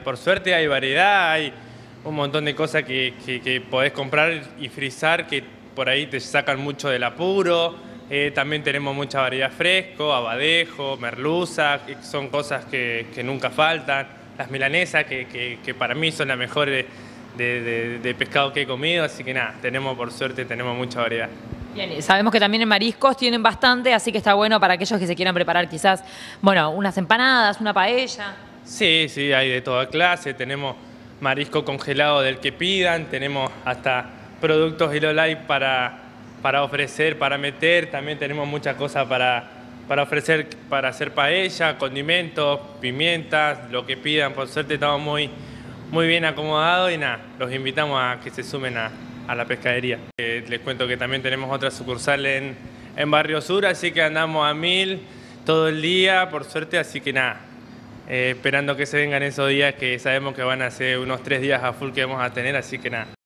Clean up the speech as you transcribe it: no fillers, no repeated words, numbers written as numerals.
Por suerte hay variedad, hay un montón de cosas que podés comprar y frizar que por ahí te sacan mucho del apuro. También tenemos mucha variedad fresco, abadejo, merluza, que son cosas que nunca faltan. Las milanesas, que para mí son las mejores de pescado que he comido, así que nada, por suerte tenemos mucha variedad. Bien, y sabemos que también en mariscos tienen bastante, así que está bueno para aquellos que se quieran preparar quizás, bueno, unas empanadas, una paella. Sí, sí, hay de toda clase, tenemos marisco congelado del que pidan, tenemos hasta productos Hello Life para ofrecer, para meter, también tenemos muchas cosas para ofrecer, para hacer paella, condimentos, pimientas, lo que pidan. Por suerte estamos muy bien acomodados y nada, los invitamos a que se sumen a la pescadería. Les cuento que también tenemos otra sucursal en Barrio Sur, así que andamos a 1000 todo el día, por suerte, así que nada. Esperando que se vengan esos días que sabemos que van a ser unos 3 días a full que vamos a tener, así que nada.